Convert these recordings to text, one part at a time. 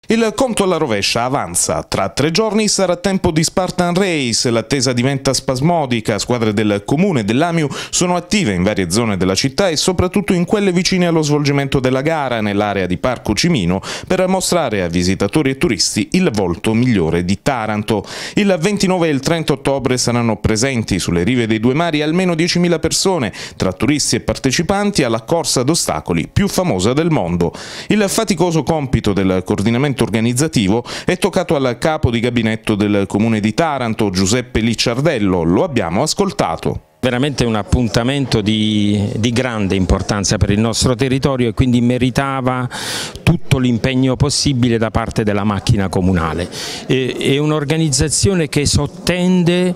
Il conto alla rovescia avanza. Tra 3 giorni sarà tempo di Spartan Race, l'attesa diventa spasmodica, squadre del Comune e dell'Amiu sono attive in varie zone della città e soprattutto in quelle vicine allo svolgimento della gara nell'area di Parco Cimino per mostrare a visitatori e turisti il volto migliore di Taranto. Il 29 e il 30 ottobre saranno presenti sulle rive dei due mari almeno 10.000 persone, tra turisti e partecipanti alla corsa ad ostacoli più famosa del mondo. Il faticoso compito del coordinamento organizzativo è toccato al capo di gabinetto del Comune di Taranto, Giuseppe Licciardello. Lo abbiamo ascoltato. Veramente un appuntamento di grande importanza per il nostro territorio e quindi meritava tutto l'impegno possibile da parte della macchina comunale. È un'organizzazione che sottende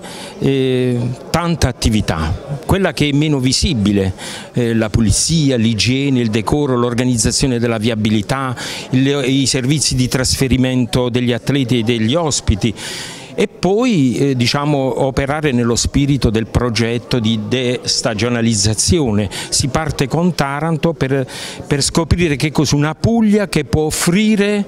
tanta attività, quella che è meno visibile, la pulizia, l'igiene, il decoro, l'organizzazione della viabilità, i servizi di trasferimento degli atleti e degli ospiti. E poi operare nello spirito del progetto di destagionalizzazione. Si parte con Taranto per scoprire che cos'è una Puglia che può offrire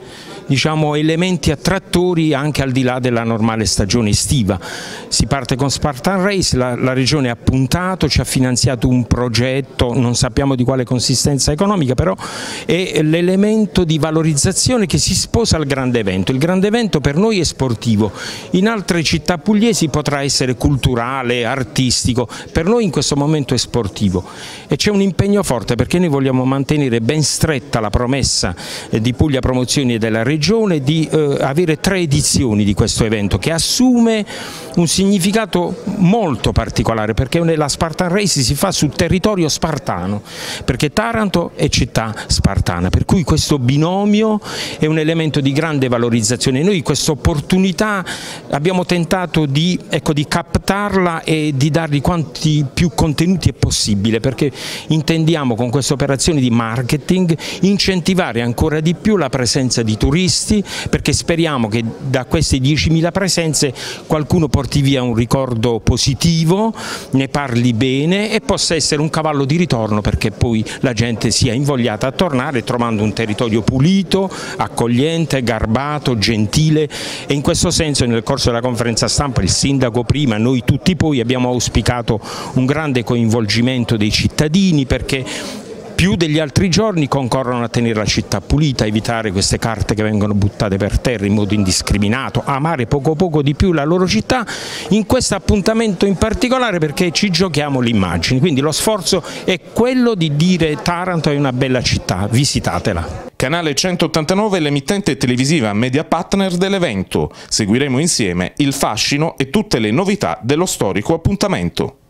elementi attrattori anche al di là della normale stagione estiva. Si parte con Spartan Race, la Regione ha puntato, ci ha finanziato un progetto, non sappiamo di quale consistenza economica, però è l'elemento di valorizzazione che si sposa al grande evento. Il grande evento per noi è sportivo. In altre città pugliesi potrà essere culturale, artistico, per noi in questo momento è sportivo e c'è un impegno forte perché noi vogliamo mantenere ben stretta la promessa di Puglia Promozioni e della Regione di avere 3 edizioni di questo evento che assume un significato molto particolare perché la Spartan Race si fa sul territorio spartano, perché Taranto è città spartana, per cui questo binomio è un elemento di grande valorizzazione. Noi questa opportunità abbiamo tentato di captarla e di dargli quanti più contenuti è possibile, perché intendiamo con questa operazione di marketing incentivare ancora di più la presenza di turisti, perché speriamo che da queste 10.000 presenze qualcuno porti via un ricordo positivo, ne parli bene e possa essere un cavallo di ritorno perché poi la gente sia invogliata a tornare trovando un territorio pulito, accogliente, garbato, gentile, e in questo senso nel corso della conferenza stampa il sindaco prima, noi tutti poi abbiamo auspicato un grande coinvolgimento dei cittadini perché più degli altri giorni concorrono a tenere la città pulita, a evitare queste carte che vengono buttate per terra in modo indiscriminato, amare poco di più la loro città, in questo appuntamento in particolare perché ci giochiamo l'immagine, quindi lo sforzo è quello di dire Taranto è una bella città, visitatela. Canale 189 è l'emittente televisiva media partner dell'evento. Seguiremo insieme il fascino e tutte le novità dello storico appuntamento.